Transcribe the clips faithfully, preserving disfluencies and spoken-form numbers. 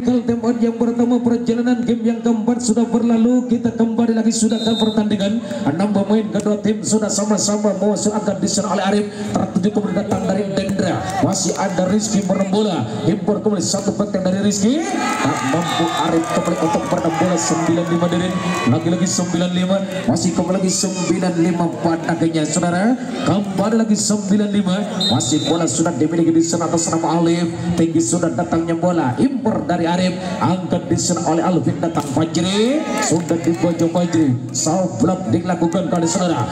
Tempat yang pertama perjalanan game yang keempat sudah berlalu, kita kembali lagi sudah ke pertandingan. Enam pemain kedua tim sudah sama-sama masuk akan diserang oleh Arif, tertuju kemudian datang dari Dendra, masih ada Rizky merembola, impor kembali satu petek dari Rizky, tak mampu Arif kembali untuk meredam bola. Sembilan lima Derin, lagi-lagi sembilan lima, masih kembali lagi sembilan lima pada akhirnya saudara, kembali lagi sembilan lima, masih bola sudah dimiliki di sana atas nama Alif, tinggi sudah datangnya bola, impor dari Arif, angkat diserang oleh Alvin, datang Fajri, sudah dibojong Fajri, sablak dilakukan kali saudara,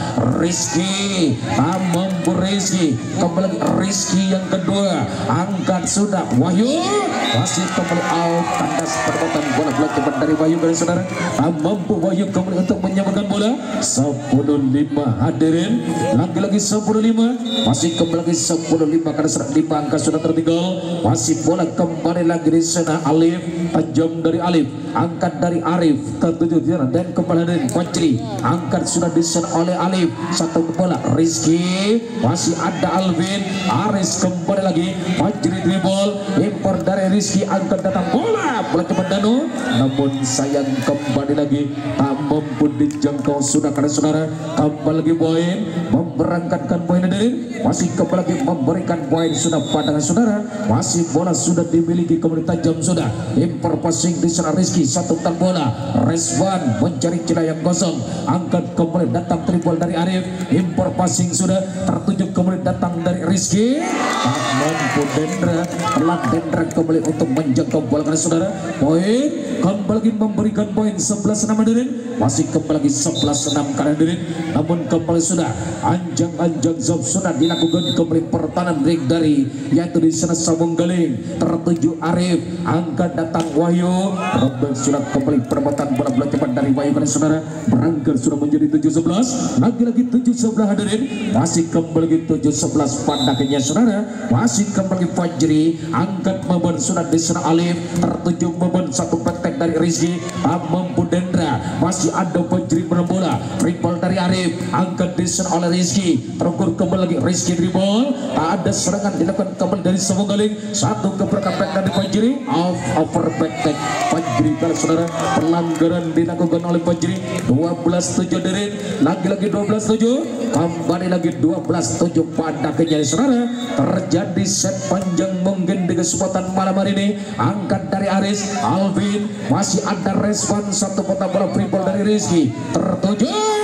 Rizky, tak mampu Rizky, kembali Rizky yang kedua, angkat sudah Wahyu, masih kembali out, kandas perbuatan bola bola cepat dari Wahyu kali saudara, tak mampu Wahyu kembali untuk menyamakan bola. Sepuluh lima hadirin, lagi-lagi sepuluh lima, masih kembali lagi sepuluh lima karena serang lima angka sudah tertinggal, masih bola kembali lagi di sana Alif, tajam dari Alif, angkat dari Arif, tertuju dan kembali dari Fajri, angkat sudah diserang oleh Alif, satu bola Rizky, masih ada Alvin, Aris kembali lagi, Fajri dribble, impor dari Rizky, angkat datang bola, bola cepat Danu, namun sayang kembali lagi tak mampu dijangkau sudah karena saudara, kembali lagi poin, memberangkatkan poin dari, masih kembali lagi memberikan poin sudah pandangan saudara, masih bola sudah dimiliki kembali tajam sudah, impor passing di sana Rizky, satu tan bola, Reswan mencari celah yang kosong, angkat kembali datang tribol dari Arif, impor passing sudah tertuju kembali datang dari Rizky, tak mampu Dendra, telah Dendra kembali untuk menjangkau bola karena saudara, poin kembali lagi memberikan poin sebelas enam hadirin, masih kembali lagi sebelas enam karena hadirin, namun kembali sudah anjang-anjang zob sudah dilakukan kembali pertahanan ring dari yaitu di sana Sabung Galing, tertuju Arif, angkat datang Wahyu, rebel sudah kembali perbuatan bola bola cepat dari Wahyu karena saudara, berangkat sudah menjadi tujuh sebelas, lagi-lagi tujuh sebelas hadirin, masih kembali lagi tujuh sebelas pada akhirnya saudara, masih kembali Fajri, angkat beban sudah di sana Alif, tertuju beban satu petek dari Rizky, tak mampu Dendra, masih ada Fajri berbola, dribble dari Arif, angkat di sana oleh Rizky, terukur kembali lagi Rizky dribble, tak ada serangan dilakukan kembali dari Sabung Galing, satu keberangkatan dari Fajri, off over back Fajri kalau saudara, pelanggaran dilakukan oleh Fajri, dua belas tujuh dari, lagi-lagi dua belas tujuh, kembali lagi dua belas tujuh pada akhirnya saudara, terjadi set panjang mungkin di kesempatan malam hari ini, angkat dari Aris, Alvin, masih ada respon satu kotak bola free ball dari Rizky, tertuju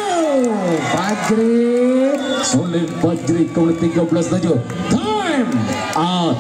Fajri, sulit Fajri kembali tiga belas tujuh, time out.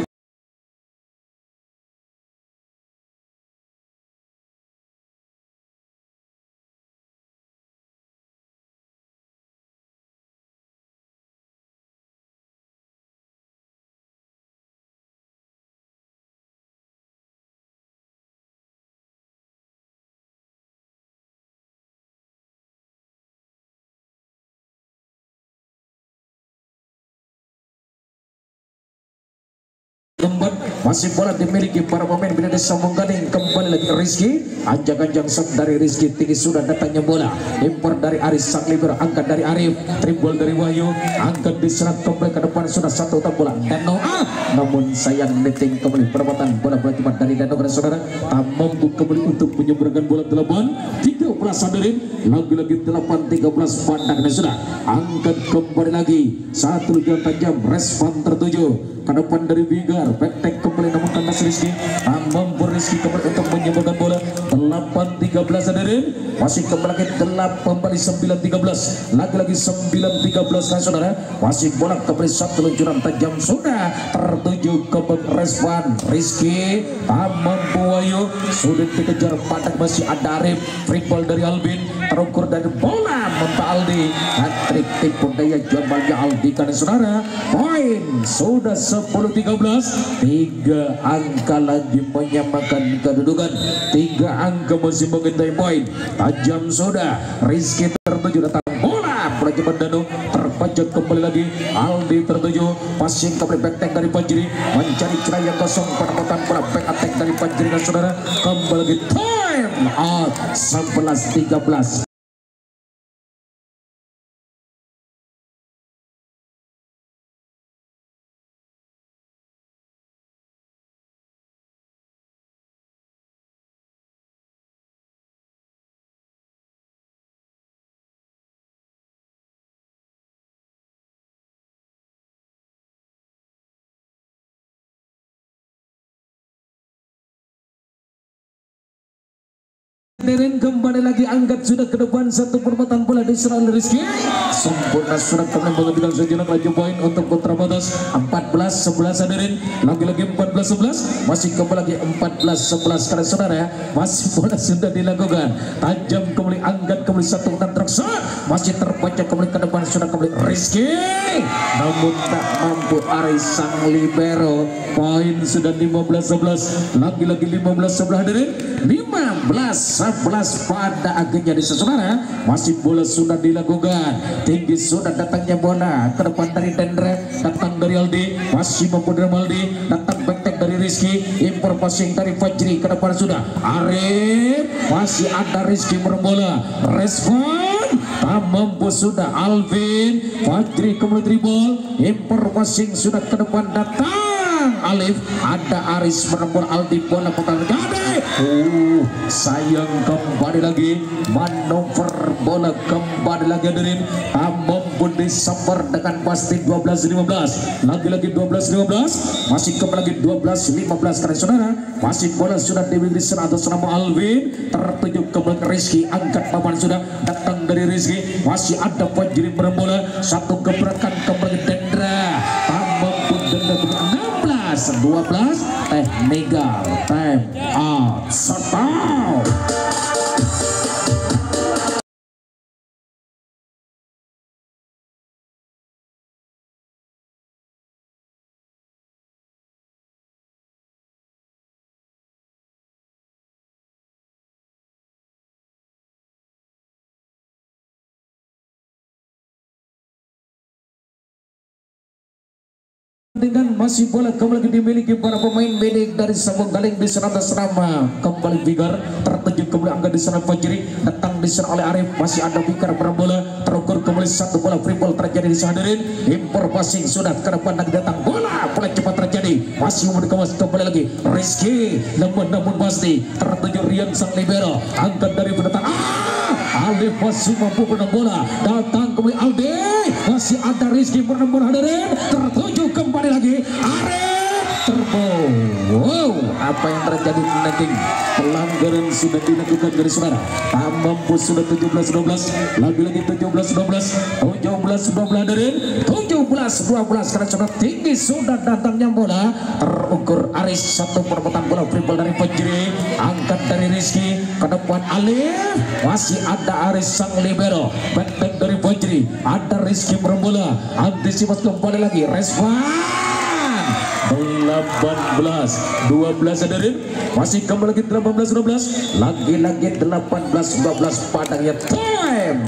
Masih bola dimiliki para pemain bila disambung Gading, kembali lagi Rizky, anjang-anjang set dari Rizky, tinggi sudah datangnya bola, impor dari Aris sang libero, angkat dari Arif, dribble dari Wahyu, angkat diserang kembali ke depan sudah satu tak bola Dano, ah, namun sayang netting kembali perbuatan bola bola cepat dari Dano karena saudara, tak mampu kembali untuk menyeberangkan bola delapan tiga belas hadirin, lagi-lagi delapan tiga belas pandang dan sudah angkat kembali lagi satu jam tajam, respon tertuju ke depan dari Vigar, back kembali namun kandas Rizky, mampu Rizky kembali untuk menyebarkan bola, delapan tiga belas hadirin, masih kembali lagi delapan kembali sembilan tiga belas, lagi-lagi sembilan tiga belas kan saudara, masih bola kembali satu luncuran tajam sudah tertuju ke respon Rizky, mampu Wahyu, sulit dikejar padak, masih ada Arif, free ball dari Albin, terukur dari bola Monta Aldi, hat-trick tipu daya jamalnya Aldi karena saudara, poin sudah sepuluh tiga belas, tiga angka lagi menyamakan kedudukan, tiga angka masih mengintai poin, tajam sudah Rizky tertuju datang bola, bola cepat Danu, terpajak kembali lagi Aldi tertuju, passing kembali back tank dari Fajri, mencari celah yang kosong, penempatan bola back attack dari Fajri dan saudara, kembali lagi time out sebelas tiga belas. Deren kembali lagi angkat sudah ke depan satu perempatan bola diserang oleh Rizky. Sempurna sudah kembali menghentikan sejenak laju poin untuk kontra batas empat belas sebelas Deren. Lagi-lagi empat belas sebelas masih kembali lagi empat belas sebelas karena saudara ya masih bola sudah dilakukan tajam kembali angkat kembali satu dan terasa masih terbaca kembali ke depan sudah kembali Rizky namun tak mampu Aris sang libero. Poin sudah lima belas sebelas lagi-lagi lima belas sebelas Deren lima belas sebelas pada akhirnya di saudara masih bola sudah dilakukan tinggi sudah datangnya bola ke depan dari Dendra datang dari Aldi masih mampu dari Aldi datang backtek dari Rizky impor passing dari Fajri ke depan sudah Arif masih ada Rizky berbola respon tak mampu sudah Alvin Fajri kembali dribble impor passing sudah ke depan datang Alif ada Aris menembur Aldi bola putar gade uh sayang kembali lagi manuver bola kembali lagi hadirin mampu disambar dengan pasti dua belas lima belas lagi-lagi dua belas lima belas masih kembali lagi dua belas lima belas karena saudara masih bola sudah dimiliki atas nama Alvin tertuju kembali ke Rizky angkat papan sudah datang dari Rizky masih ada Fajri berbola satu gebrakan kembali Dendra mampu Dendra dua belas technical time out stop. Dengan masih bola kembali dimiliki para pemain milik dari Sambung Galing di sana asrama kembali Vigar tertuju kembali angka di sana Fajri datang di sana oleh Arif masih ada Vigar berbola terukur kembali satu bola free ball terjadi di sana hadirin impor passing sudah ke depan dan datang bola bola cepat terjadi masih mau dikemas kembali lagi Rizky namun namun pasti tertuju Rian sang libero angkat dari pendatang ah Alif masih mampu menang bola datang kembali Aldi masih ada Rizky menang bola hadirin tertuju kembali lagi Arif Terbo. Wow, apa yang terjadi nanti pelanggaran sudah dilakukan dari saudara tak mampu sudah tujuh belas dua belas lagi-lagi tujuh belas dua belas tujuh belas dua belas dari tujuh belas dua belas karena sudah tinggi sudah datangnya bola terukur Aris satu perempatan bola free ball dari Fajri angkat dari Rizky ke depan Alif masih ada Aris sang libero back dari Fajri ada Rizky berbola antisipasi kembali lagi respon delapan belas dua belas hadirin masih kembali lagi delapan belas dua belas lagi-lagi delapan belas dua belas padangnya time.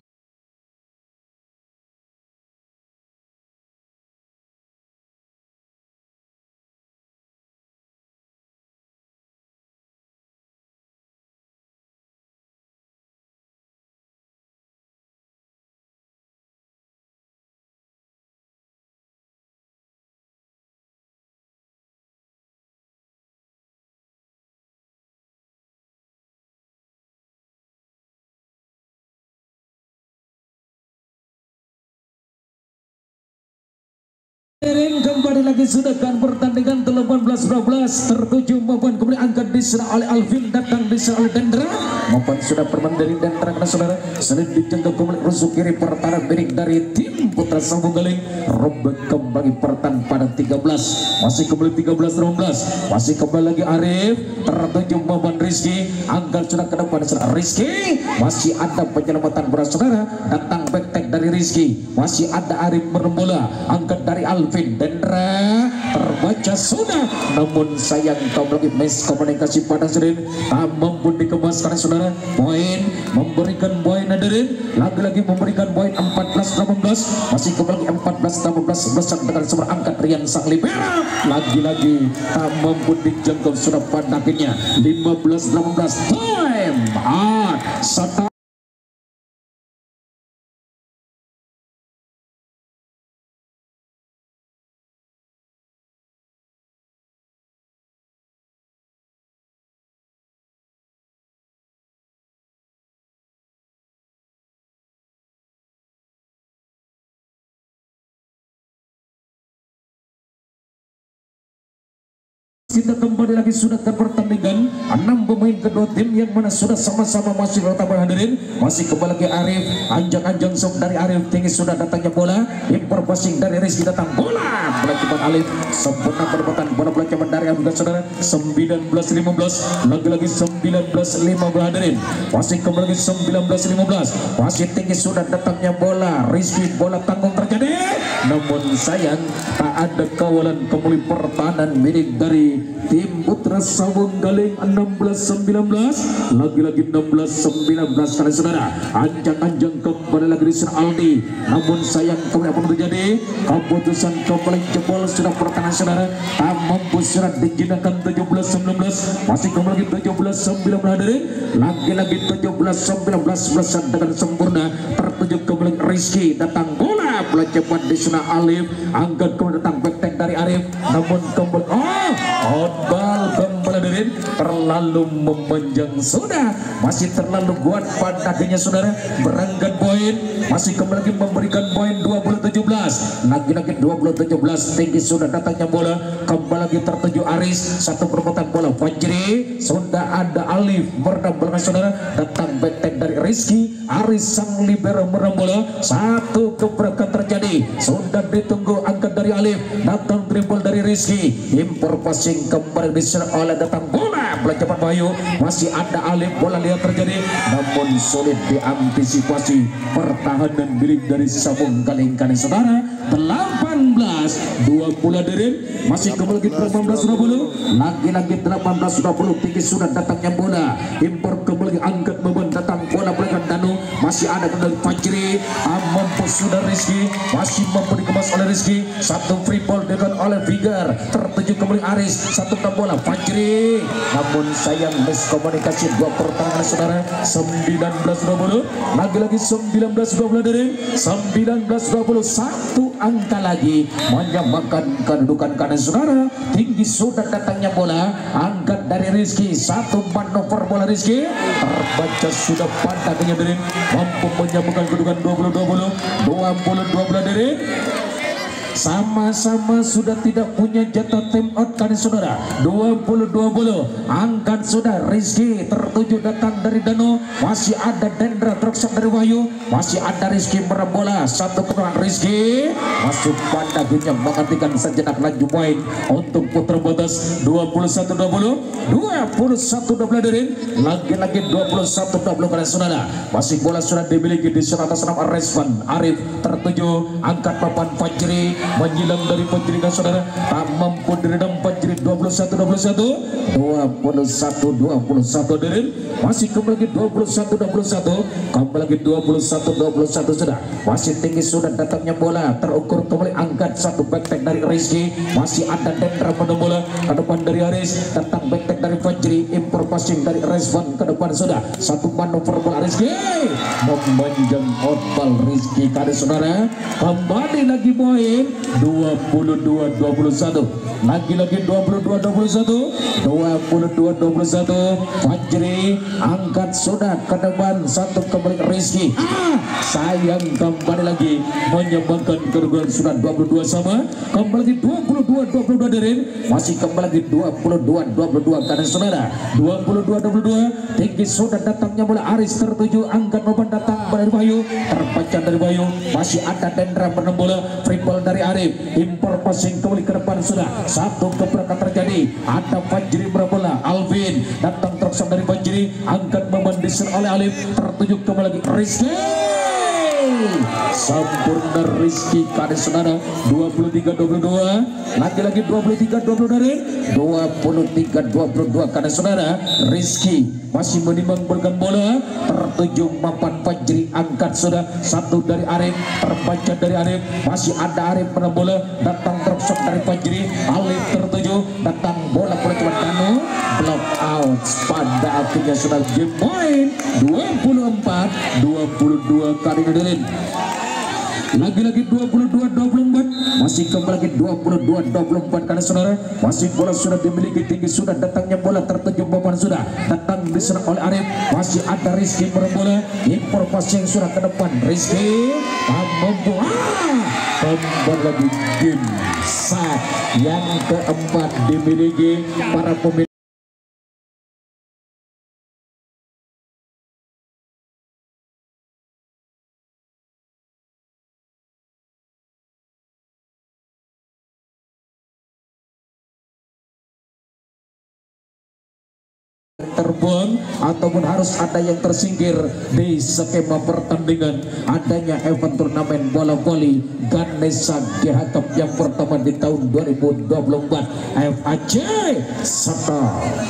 Kembali lagi sudah kan pertandingan delapan belas dua belas tertuju maupun kemudian angkat diserang oleh Alvin datang diserang oleh Dendra maupun sudah permain dari Dendra karena saudara selain dijaga kembali rusuk kiri pertahanan milik dari tim Putra Sambung Galing robek kembali pertahanan pada tiga belas masih kembali tiga belas delapan belas masih kembali lagi Arif tertuju maupun Rizky angkat sudah ke depan diserang Rizky masih ada penyelamatan bola saudara datang back dari Rizky masih ada Arif berbola angkat dari Alvin Dendra terbaca sudah namun sayang kau lagi miskomunikasi pada sering tak mampu dikemas karena saudara poin memberikan poin hadirin lagi-lagi memberikan poin empat belas delapan belas masih kembali empat belas delapan belas bersama dengan sumber angkat Rian sang libera lagi-lagi tak mampu dijangkau sudah pada akhirnya lima belas delapan belas time out satu. Kita kembali lagi sudah ke pertandingan enam pemain kedua tim yang mana sudah sama-sama masih bertahan hadirin. Masih kembali lagi Arif, anjang-anjang sok dari Arif, tinggi sudah datangnya bola, impor passing dari Rizky datang bola, bola cepat Alif, sempurna perbuatan bola bola cepat dari Arif dan saudara. Sembilan belas lima belas, lagi-lagi sembilan belas lima belas hadirin. Masih kembali lagi sembilan belas lima belas, masih tinggi sudah datangnya bola, Rizky bola tanggung terjadi, namun sayang tak ada kawalan kembali pertahanan milik dari tim Putra Sawung Galing. Enam belas sembilan belas, lagi-lagi enam belas sembilan belas kali saudara. Anjang-anjang kembali lagi di Aldi, namun sayang kembali apa terjadi, keputusan kembali jebol sudah pertahanan saudara, tak mampu sudah dijinakan. Tujuh belas sembilan belas, masih kembali lagi tujuh belas sembilan belas hadirin, lagi-lagi tujuh belas sembilan belas belasan dengan sempurna tertuju kembali Rizky datang bola, bola cepat di sana Alif, angkat kembali datang back dari Arif, namun kembali oh outball kembali hadirin, terlalu memanjang sudah, masih terlalu kuat pada kakinya saudara, berangkat poin, masih kembali lagi memberikan poin dua puluh tujuh belas, lagi-lagi dua puluh tujuh belas, tinggi sudah datangnya bola, kembali lagi tertuju Aris, satu perbuatan bola Fajri, sudah ada Alif berdampak saudara, datang back dari Rizky, Aris sang libero merem bola, satu keberatan terjadi, sudah ditunggu angkat dari Alif, datang dribble dari Rizky, impor passing kembali diserang oleh datang bola, bola cepat Bayu, masih ada Alif, bola lihat terjadi, namun sulit diantisipasi pertahanan milik dari Sawung Galing kali saudara. Delapan belas dua puluh hadirin, masih kembali lagi delapan belas dua puluh, lagi-lagi delapan belas dua puluh, tinggi sudah datangnya bola, impor kembali angkat beban datang bola berikan Danu, masih ada kembali Fajri, mampu sudah Rizky, masih mampu dikemas oleh Rizky, satu free ball dengan oleh Vigar, tertuju kembali Aris, satu bola Fajri, namun sayang miskomunikasi dua pertahanan saudara. Sembilan belas dua puluh, lagi-lagi sembilan belas dua puluh dari sembilan belas dua puluh, satu angka lagi menyamakan kedudukan kanan saudara. Tinggi sudah datangnya bola, angkat dari Rizky, satu manuver bola Rizky, terbaca sudah pada kenyadarin, mampu menyamakan kedudukan dua puluh dua puluh, dua puluh dua puluh dari sama-sama sudah tidak punya jatah time out kali saudara. Dua puluh dua puluh, angkat sudah Rizky, tertuju datang dari Danu, masih ada Dendra terkesan dari Wahyu, masih ada Rizky merem bola, satu kebetulan Rizky masuk pada dunia menghentikan sejenak laju poin untuk putra batas. Dua puluh satu dua puluh, dua puluh satu dua puluh dari lagi-lagi dua puluh satu dua puluh kali saudara. Masih bola sudah dimiliki di atas nama Resvan Arif, tertuju angkat papan Fajri, menyilang dari Fajri kan saudara, tak mampu diredam Fajri. Dua puluh satu dua puluh satu, dua puluh satu dua puluh satu dari masih kembali lagi dua puluh satu dua puluh satu, kembali lagi dua puluh satu dua puluh satu sudah, masih tinggi sudah datangnya bola, terukur kembali angkat satu backpack dari Rizky, masih ada Dendra pada bola ke depan dari Aris, datang backpack dari Fajri, impor passing dari Resvan ke depan sudah, satu manuver bola Rizky, memanjang outball Rizky kali saudara, kembali lagi poin dua puluh dua dua puluh satu, lagi-lagi dua puluh dua dua puluh satu, dua puluh dua dua puluh satu, Fajri angkat sudah ke depan, satu kembali Rizky, ah, sayang kembali lagi menyambangkan kedudukan sudah dua puluh dua sama, kembali lagi dua puluh dua dua puluh dua dari masih kembali lagi dua puluh dua dua puluh dua karena saudara, dua puluh dua dua puluh dua, tinggi sudah datangnya bola Aris, tertuju angkat beban datang dari Bayu, terpecah dari Bayu, masih ada Dendra menem bola, free ball dari Arif, impor passing kembali ke depan sudah, satu keberatan terjadi, ada Fajri berbola, Alvin datang terkesan dari Fajri, angkat beban diserang oleh Alif, tertuju kembali lagi Rizky, sempurna Rizky kali saudara. Dua puluh tiga dua puluh dua, lagi-lagi dua puluh tiga dua puluh dari dua puluh tiga dua puluh dua kali saudara. Rizky masih menimbang berikan bola, tertuju mapan Fajri, angkat sudah, satu dari Arif, terbaca dari Arif, masih ada Arif pada bola, datang terusuk dari Fajri, Alif tertuju, datang bola bola cuma Danu, block out, pada akhirnya sudah game point dua puluh empat dua puluh dua kali Nadirin. Lagi-lagi dua puluh dua dua puluh empat, masih kembali lagi dua puluh dua dua puluh empat karena saudara, masih bola sudah dimiliki, tinggi sudah datangnya bola, tertuju beban sudah, datang diserang oleh Arif, masih ada Rizky berbola, impor passing sudah ke depan Rizky, tak mampu, ah, kembali lagi game saat yang keempat dimiliki para pemain. terbuang ataupun harus ada yang tersingkir di skema pertandingan adanya event turnamen bola voli Ganesha G H Cup yang pertama di tahun dua ribu dua puluh empat F A C Sabta.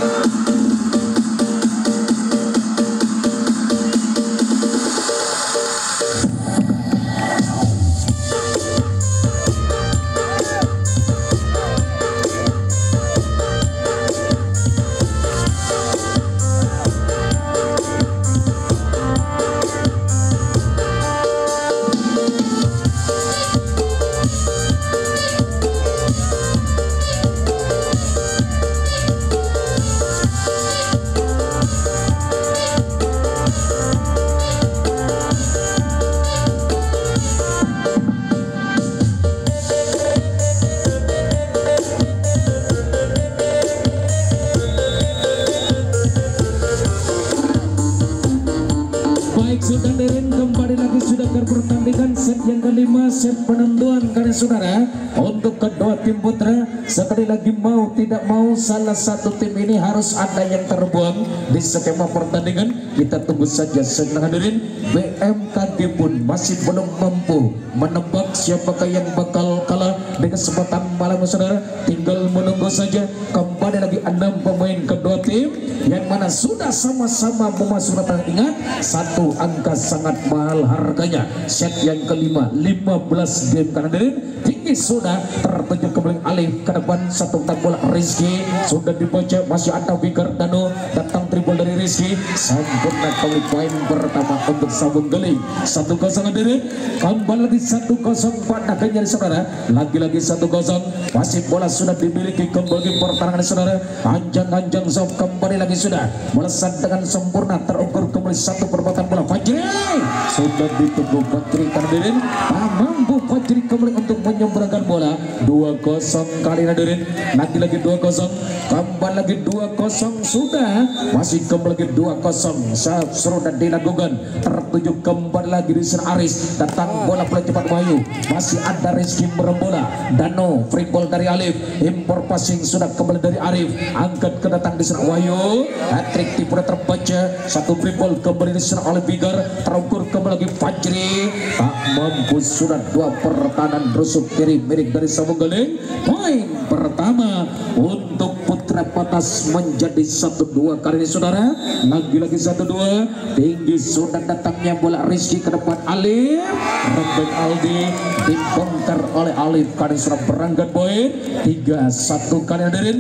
Sudah dirin kembali lagi sudah ke pertandingan set yang kelima, set penentuan kalian saudara untuk kedua tim putra. Sekali lagi mau tidak mau salah satu tim ini harus ada yang terbuang di skema pertandingan. Kita tunggu saja senang hadirin. B M K G pun masih belum mampu menebak siapakah yang bakal kalah di kesempatan malam saudara. Tinggal menunggu saja. Kembali lagi enam pemain kedua tim yang mana sudah sama-sama memasuki pertandingan. Satu angka sangat mahal harganya. Set yang kelima lima belas game kanan hadirin. Tinggi sudah tertuju kembali alih ke depan. Satu tak bola Rizky sudah dibaca, masih ada Fikar Dano, datang dribble dari Rizky, sempurna kali poin pertama untuk Sabung Geling. Satu kosong hadirin. Kembali lagi satu kosong pada kenyari saudara. Lagi-lagi satu kosong. Masih bola sudah dimiliki kembali pertahanan saudara. Anjang-anjang Zob kembali lagi sudah melesat dengan sempurna, terukur kembali satu perbuatan bola Fajri sudah ditunggu Fajri hadirin. Mampu Fajri kembali untuk menyeberangkan bola. Dua kosong kali hadirin. Nanti lagi dua kosong. Kembali lagi dua kosong sudah. Masih kembali lagi dua kosong. Seru dan dilakukan. Tertuju kembali lagi di sana Aris. Datang bola bola cepat Wahyu. Masih ada Rizky merembola. Dano free ball dari Alif. Impor passing sudah kembali dari Arif. Angkat ke datang di sana Wahyu. Hat-trick tipu terbaca. Satu free ball kembali di sana oleh Bigar. Terukur kembali lagi Fajri. Tak mampu sudah dua pertahanan rusuk kiri milik dari Sabung Geling. Poin pertama untuk Putra Patas menjadi satu dua kali ini saudara. Lagi-lagi satu dua. Tinggi sudah datangnya bola Rizky ke depan Alif. Rebek Aldi dibongkar oleh Alif. Kali sudah berangkat poin tiga satu kali hadirin.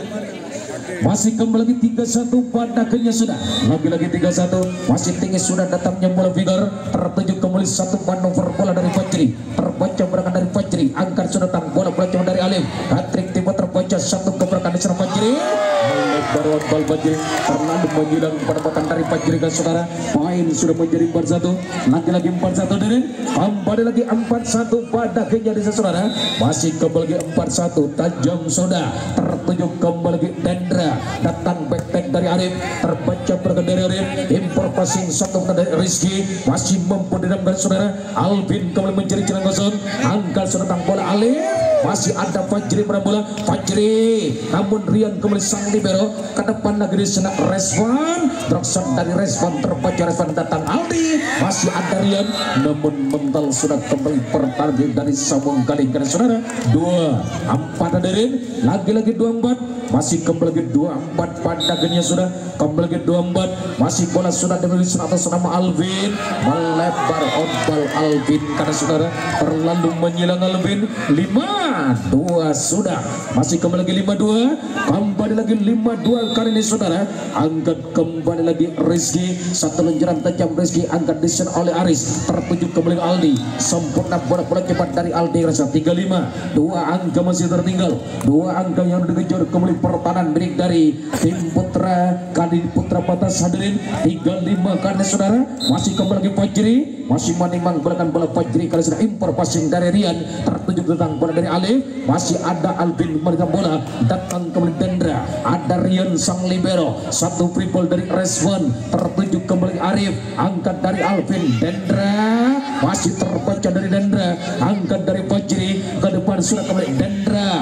Masih kembali lagi tiga satu pada akhirnya sudah. Lagi-lagi tiga satu. Masih tinggi sudah datangnya bola Figar. Tertuju kembali satu manuver bola dari Fajri. Terbaca berangkat dari Fajri. Angkat sudah datang bola bola cuma dari Alif. Hat-trick tiba terbaca satu keberangkat dari sana Fajri. Baruan bal Fajri terlalu menyilang pendapatan dari Fajri kan saudara. Poin sudah menjadi empat satu. Lagi-lagi empat satu dari. Kembali lagi empat satu pada akhirnya di saudara. Masih kembali lagi empat satu. Tajam sudah. Tertuju kembali lagi Dendra. Datang back-back dari Arif, terbaca berangkat dari Arif, impor passing satu dari Rizky, masih mampu didamkan saudara. Alvin kembali mencari jalan kosong, angkat sudah datang bola Alif, masih ada Fajri bola Fajri, namun Rian kembali sang libero ke depan lagi di sana respon, drop dari respon terbaca respon datang Aldi, masih ada Rian, namun mental sudah kembali pertandingan dari Sabung Geling karena saudara dua empat hadirin, lagi-lagi dua empat. Masih kembali lagi dua empat pada genya sudah kembali lagi dua empat. Masih bola sudah dimiliki atas nama Alvin, melebar ombal Alvin karena saudara terlalu menyilang Alvin. Lima dua sudah. Masih kembali lagi lima dua. Kembali lagi lima dua kali ini saudara. Angkat kembali lagi Rizky, satu lenjaran tajam Rizky angkat disan oleh Aris, tertuju kembali Aldi, sempurna bola-bola cepat dari Aldi rasa tiga lima. Dua angka masih tertinggal, dua angka yang dikejar kembali pertahanan milik dari tim Putra kali Putra Patas hadirin tiga lima kali saudara. Masih kembali lagi Fajri, masih menimang belakang bola Fajri kali sudah impor passing dari Rian, tertuju tentang bola dari Alif, masih ada Alvin memegang bola, datang kembali Dendra, ada Rian sang libero, satu free ball dari Reswan, tertuju kembali Arif, angkat dari Alvin, Dendra masih terbaca dari Dendra, angkat dari Fajri ke depan sudah kembali Dendra,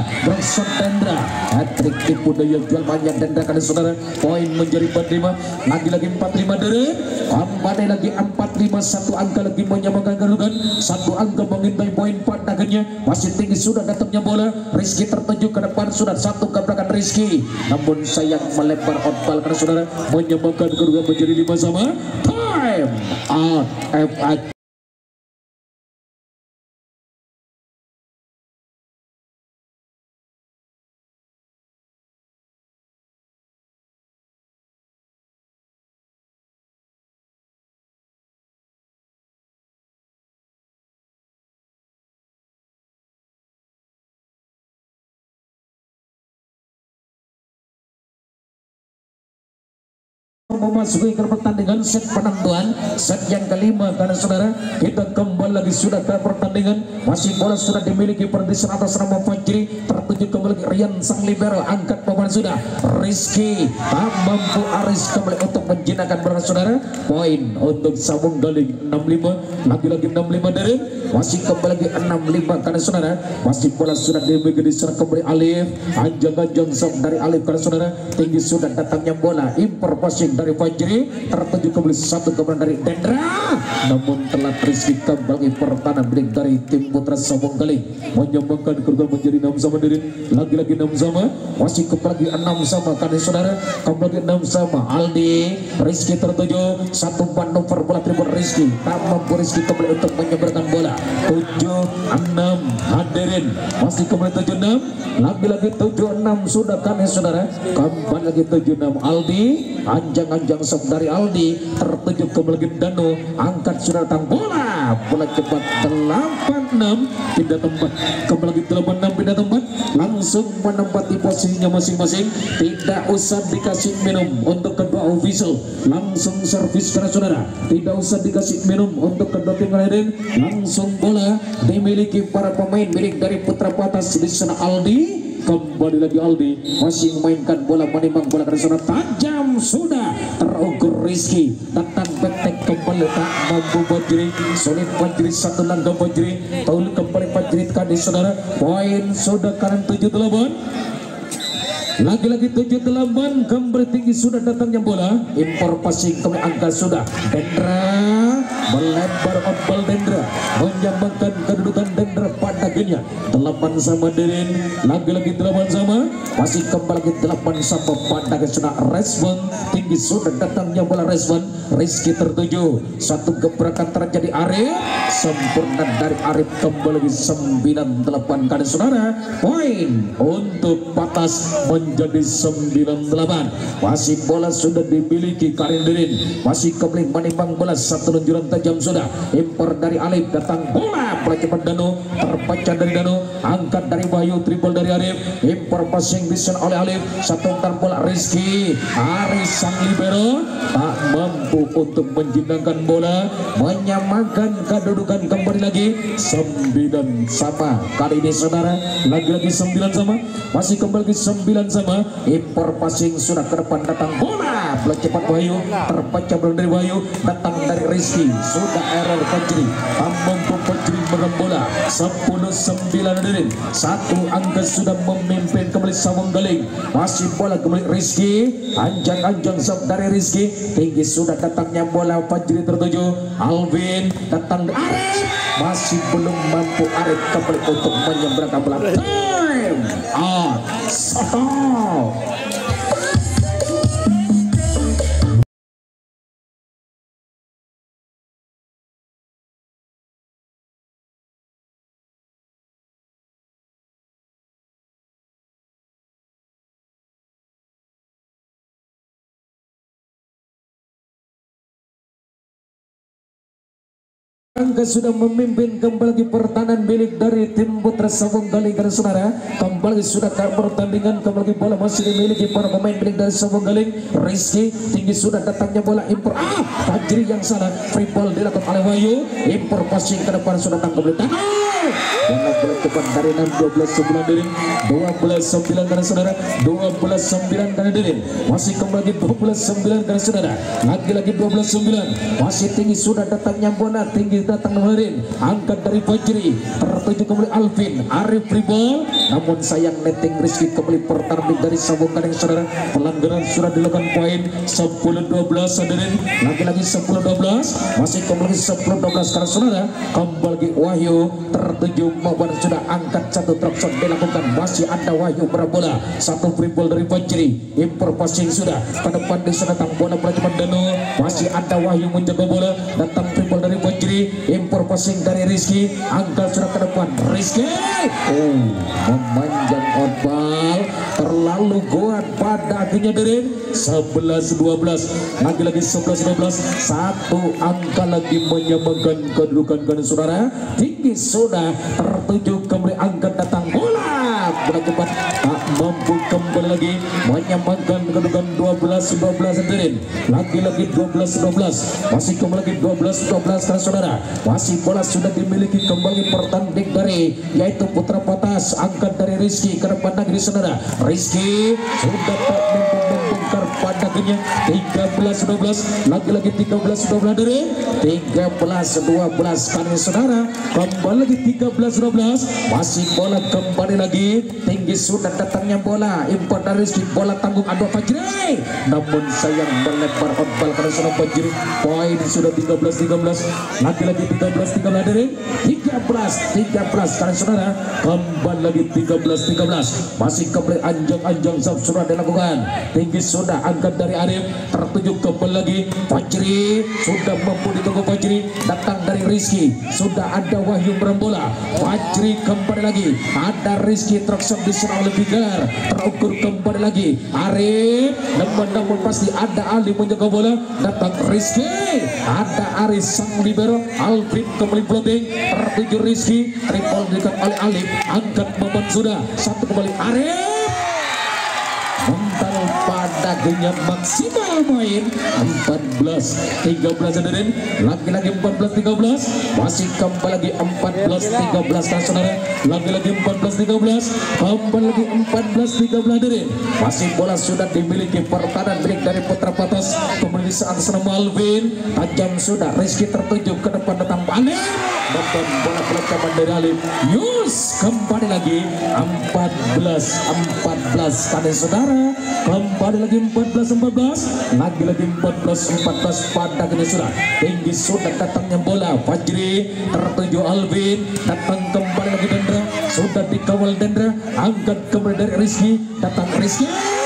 Jackson Dendra. Hat-trick tipu daya jual banyak Dendra kali saudara. Poin menjadi empat lima. Lagi-lagi empat lima dari. Kembali lagi empat lima. Satu angka lagi menyamakan kedudukan. Satu angka mengintai poin pandangannya. Masih tinggi sudah datangnya bola. Rizky tertuju ke depan sudah satu ke belakang Rizky. Namun sayang melebar outball karena saudara menyamakan kedudukan menjadi lima sama. Time out F I. Memasuki ke pertandingan set penentuan set yang kelima karena saudara kita kembali lagi sudah ke pertandingan. Masih bola sudah dimiliki Perdisan atas nama Fajri, tertuju kembali Rian sang libero, angkat pemain sudah Rizky tak mampu. Aris kembali untuk menjinakkan bola saudara. Poin untuk Sabung Galing enam lima. Lagi-lagi enam lima dari masih kembali lagi enam lima karena saudara masih bola sudah dimiliki diserang kembali Alif. Anjang-anjang sok dari Alif karena saudara tinggi sudah datangnya bola impor passing dari Fajri, tertuju kembali satu kemudian dari Dendra, namun telah Rizky kembali pertahanan milik dari tim Putra Sabung Galing menyamakan kedudukan menjadi enam sama dari lagi-lagi enam sama. Masih kembali enam sama karena saudara kembali enam sama. Aldi Rizky tertuju satu manuver bola tribun Rizky tak mampu. Rizky kembali untuk menyeberkan bola tujuh enam hadirin masih kembali tujuh enam lagi-lagi tujuh enam sudah karena saudara kembali lagi tujuh enam. Aldi anjang-anjang sok dari Aldi tertuju kembali Dano, angkat sudah datang bola bola cepat delapan enam pindah tempat kembali lagi delapan enam pindah tempat langsung menempati posisinya masing-masing. Tidak usah dikasih minum untuk kedua official, langsung servis karena saudara tidak usah dikasih minum untuk kedua tim lain, langsung bola dimiliki para pemain milik dari Putra Patas di sana. Aldi kembali lagi Aldi masih memainkan bola, menimbang bola karena sana tajam sudah terukur Rizky datang betek kembali tak mampu. Fajri sulit Fajri satu langkah Fajri tahu kembali Fajri tadi saudara. Poin sudah karena tujuh delapan. Lagi-lagi tujuh delapan kembali tinggi sudah datangnya bola impor passing kembali angka sudah Dendra melebar outball Dendra menyambangkan kedudukan Dendra pada genya delapan sama Derin. Lagi-lagi delapan sama masih kembali lagi delapan sama pada sudah respon tinggi sudah datangnya bola respon. Rizky tertuju satu gebrakan terjadi Arif sempurna dari Arif kembali lagi sembilan delapan kali saudara. Poin untuk Patas menjadi sembilan delapan. Masih bola sudah dimiliki Karin Dirin, masih kembali menimbang bola satu luncuran tajam sudah impor dari Alif datang bola bola cepat Dano terpecah dari Dano, angkat dari Bayu, triple dari Arif, impor passing bisa oleh Alif, satu umpan bola Rizky Aris sang libero tak mampu untuk menjinakkan bola, menyamakan kedudukan kembali lagi sembilan sama kali ini saudara. Lagi-lagi sembilan sama masih kembali lagi sembilan sama. Impor passing sudah ke depan datang bola bola cepat Bayu terpecah bola dari Bayu datang dari Rizky sudah error Fajri tak mampu Fajri merem bola sepuluh sembilan hadirin satu angka sudah memimpin kembali Sabung Galing. Masih bola kembali Rizky anjang-anjang sok dari Rizky tinggi sudah datangnya bola Fajri tertuju Alvin datang dari Arif masih belum mampu Arif kembali untuk menyeberangkan bola. Time out stop. Angka sudah memimpin kembali lagi pertahanan milik dari tim Putra Sabung Galing karena saudara kembali sudah ke pertandingan kembali lagi bola masih dimiliki para pemain milik dari Sabung Galing. Rizky tinggi sudah datangnya bola impor ah Fajri yang sana free ball dilakukan oleh Wahyu impor passing ke depan sudah datang kembali Dano bola bola cepat dari enam dua belas sembilan dari dua belas sembilan karena saudara dua belas sembilan karena dari masih kembali lagi dua belas sembilan karena saudara lagi-lagi dua belas sembilan masih tinggi sudah datangnya bola tinggi datang kemarin angkat dari Fajri tertuju tertuju kembali Alvin Arif Pribol, namun sayang netting Rizky kembali pertanding dari sambungan yang saudara. Pelanggaran sudah dilakukan poin sepuluh dua belas hadirin, lagi-lagi sepuluh dua belas, masih kembali sepuluh dua belas karena saudara kembali lagi Wahyu tertuju maupun sudah angkat satu truk shot dilakukan, masih ada Wahyu berbola satu Pribol dari Fajri, impor passing sudah ke depan di sana tang bola pelajaran Dano, masih ada Wahyu menjaga bola, datang Pribol dari Fajri, impor passing dari Rizky, angkat sudah ke depan Rizky, oh memanjang outball terlalu kuat pada akhirnya dari sebelas dua belas, lagi-lagi sebelas dua belas, satu angka lagi menyamakan kedudukan kan saudara. Tinggi sudah tertuju kembali angkat datang bola bola cepat tak mampu kembali lagi menyamakan kedudukan dua belas dua belas hadirin, lagi-lagi dua belas dua belas, masih kembali lagi dua belas dua belas kan saudara. Masih bola sudah dimiliki kembali pertanding dari yaitu Putra Patas, angkat dari Rizky ke depan lagi saudara. Rizky sudah tak mampu membongkar padakannya, tiga belas dua belas, lagi-lagi tiga belas dua belas dari tiga belas dua belas kan saudara. Kembali lagi tiga belas dua belas, masih bola kembali lagi tinggi sudah datangnya bola impor dari Rizky, bola tanggung Ado Fajri, namun sayang melebar outball karena sudah Fajri. Poin sudah tiga belas tiga belas, lagi-lagi tiga belas tiga belas dari tiga belas tiga belas karena saudara. Kembali lagi tiga belas tiga belas, masih kembali anjang-anjang sudah dilakukan, tinggi sudah angkat dari Arif tertuju kembali lagi Fajri, sudah mampu ditunggu Fajri, datang dari Rizky, sudah ada Wahyu berbola, Fajri kembali lagi, ada Rizky terkesan diserang oleh Bigar, terukur kembali lagi Arif, namun pasti ada Ali menjaga bola, datang Rizky, ada Aris sang libero, Alvin kembali floating, tertuju Rizky, triple diberikan oleh Alif, angkat beban sudah, satu kembali Arif, mental pada genya maksimal main empat belas tiga belas hadirin, lagi-lagi empat belas tiga belas, masih kembali lagi empat belas tiga belas kan saudara, lagi-lagi empat belas tiga belas, kembali lagi empat belas tiga belas hadirin, masih bola sudah dimiliki pertahanan milik dari Putra Patas, kembali saat senam Alvin, tajam sudah Rizky tertuju ke depan datang balik, datang bola peletakan dari Alif, Yus kembali lagi empat belas empat belas kan saudara. Kembali lagi empat belas empat belas, lagi-lagi empat belas empat belas pada kini sudah tinggi sudah datangnya bola Fajri tertuju Alvin, datang kembali lagi Dendra, sudah dikawal Dendra, angkat kembali dari Rizky, datang Rizky,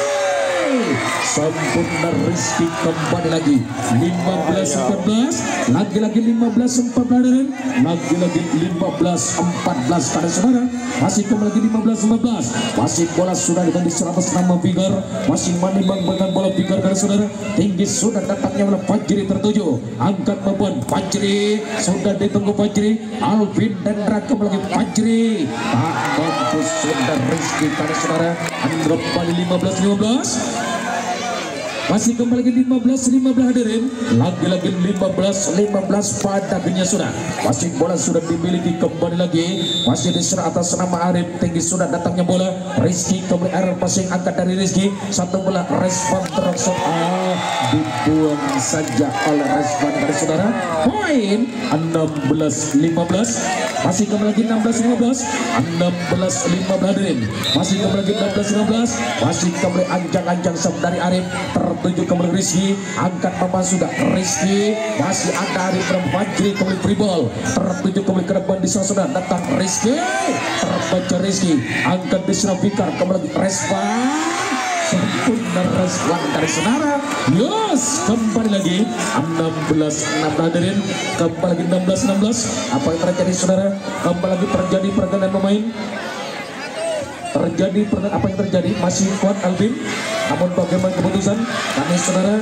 sempurna Rizky kembali lagi lima belas empat belas, lagi-lagi lima belas empat belas, lagi-lagi lima belas empat belas pada saudara, masih kembali lagi lima belas empat belas, masih bola sudah di seratus nama Figar, masih manimbang dengan bola Figar pada saudara, tinggi sudah datangnya bola Fajri tertuju, angkat beban Fajri, sudah ditunggu Fajri, Alvin dan kembali lagi Fajri, tak mampu sudah Rizky pada saudara, anggap kembali lima belas lima belas, masih kembali lagi lima belas lima belas hadirin, lagi-lagi lima belas lima belas pada dunia sudah, masih bola sudah dimiliki kembali lagi, masih diserang atas nama Arif, tinggi sudah datangnya bola Rizky, kembali arah passing angkat dari Rizky, satu bola respon terus ah, dibuang saja oleh respon dari saudara, poin enam belas lima belas, masih kembali lagi enam belas lima belas, enam belas lima belas hadirin, masih kembali lagi enam belas lima belas, masih kembali anjang-anjang sub dari Arif, tertuju kembali Rizky, angkat mama sudah Rizky, masih ada Arif dan Fajri kembali Pribol, tertuju kembali ke depan di sana sudah datang Rizky, terbaca Rizky, angkat di sana Fikar, kembali lagi respon, sempurna respon dari saudara, Yus kembali lagi enam belas enam belas hadirin, kembali lagi enam belas enam belas, apa yang terjadi saudara, kembali lagi terjadi pergantian pemain, terjadi pergantian, apa yang terjadi, masih kuat Alvin, namun bagaimana keputusan kami saudara,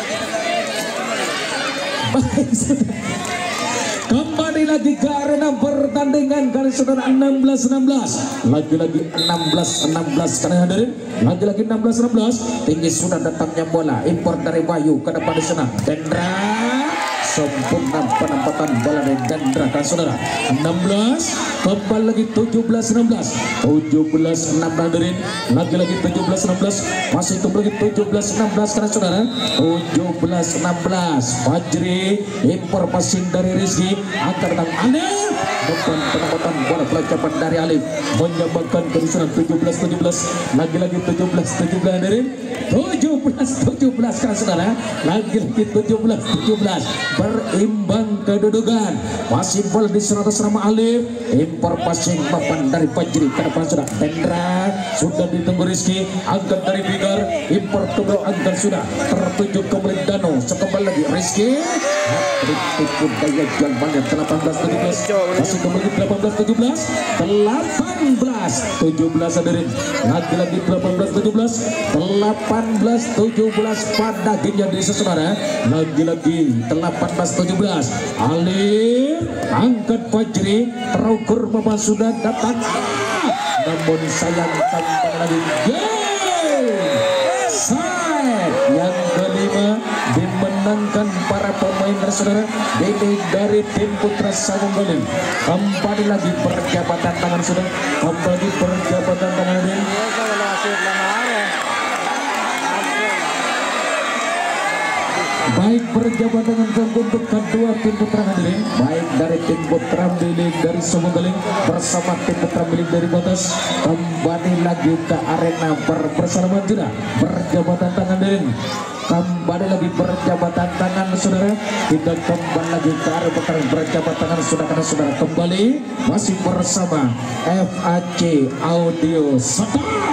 baik saudara. Kembali lagi ke arena pertandingan kali saudara, enam belas enam belas, lagi-lagi enam belas enam belas kalian hadirin, lagi-lagi enam belas enam belas, tinggi sudah datangnya bola impor dari Wahyu ke depan di sana, Dendra, sempurna penempatan bola dari Dendra kan saudara, enam belas, kembali lagi tujuh belas enam belas, tujuh belas enam belas hadirin, lagi-lagi tujuh belas enam belas, masih kembali lagi tujuh belas enam belas kan saudara, tujuh belas enam belas, Fajri impor passing dari Rizky, angkat datang Anil, depan penempatan bola pelacapan dari Alif menyamakan kedudukan tujuh belas tujuh belas, lagi-lagi tujuh belas tujuh belas dari tujuh belas tujuh belas kan saudara, lagi-lagi tujuh belas tujuh belas berimbang kedudukan. Masih bola di seratus nama Alif, impor passing papan dari Fajri ke depan sudah Dendra, sudah ditunggu Rizky, angkat dari Bigar, impor kedua angkat sudah tertuju kembali Dano, sekembali lagi Rizky, tipu daya jual banyak delapan belas tujuh belas, masih kembali delapan belas tujuh belas, delapan belas tujuh belas hadirin, lagi-lagi delapan belas tujuh belas, delapan belas tujuh belas pada gamenya di saudara, lagi-lagi delapan belas tujuh belas, Alif angkat Fajri, terukur Mama sudah datang, namun sayang kembali lagi side yang kelima dimenangkan para pemain saudara Dede dari tim Putra Samunggalin. Kembali lagi perjabatan tangan sudah, kembali perjabatan tangan ini. Baik perjabatan tangan untuk kedua tim Putra hadirin, baik dari tim Putra milik dari Samunggalin bersama tim Putra milik dari Batas, kembali lagi ke arena berpersamaan sudah perjabatan tangan hadirin. Kembali lagi berjabatan tangan saudara, kita kembali lagi ke arah pertarungan berjabat tangan saudara, karena saudara kembali masih bersama F A C Audio Start.